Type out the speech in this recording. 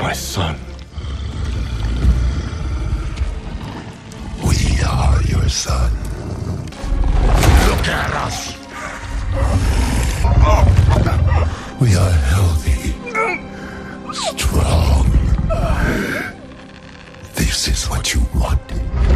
my son. We are your son. Look at us! We are healthy, strong. This is what you wanted.